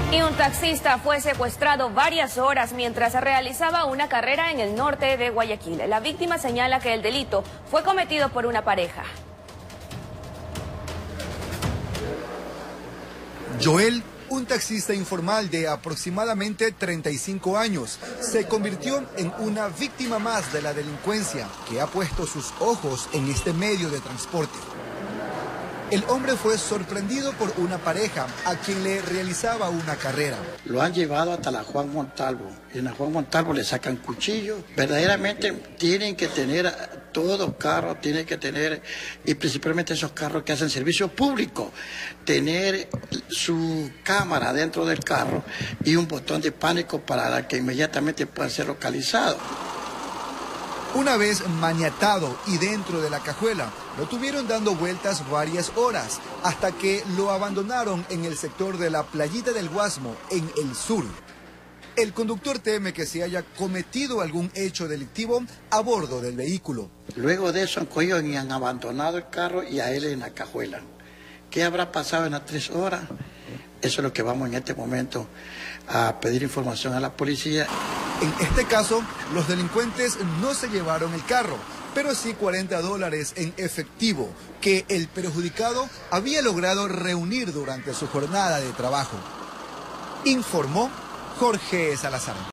Y un taxista fue secuestrado varias horas mientras realizaba una carrera en el norte de Guayaquil. La víctima señala que el delito fue cometido por una pareja. Joel, un taxista informal de aproximadamente 35 años, se convirtió en una víctima más de la delincuencia que ha puesto sus ojos en este medio de transporte. El hombre fue sorprendido por una pareja a quien le realizaba una carrera. Lo han llevado hasta la Juan Montalvo. En la Juan Montalvo le sacan cuchillos. Verdaderamente tienen que tener todo carro, tienen que tener, y principalmente esos carros que hacen servicio público, tener su cámara dentro del carro y un botón de pánico para que inmediatamente pueda ser localizado. Una vez maniatado y dentro de la cajuela, lo tuvieron dando vueltas varias horas, hasta que lo abandonaron en el sector de la Playita del Guasmo, en el sur. El conductor teme que se haya cometido algún hecho delictivo a bordo del vehículo. Luego de eso han cogido y han abandonado el carro y a él en la cajuela. ¿Qué habrá pasado en las 3 horas? Eso es lo que vamos en este momento a pedir información a la policía. En este caso, los delincuentes no se llevaron el carro, pero sí $40 en efectivo que el perjudicado había logrado reunir durante su jornada de trabajo. Informó Jorge Salazar.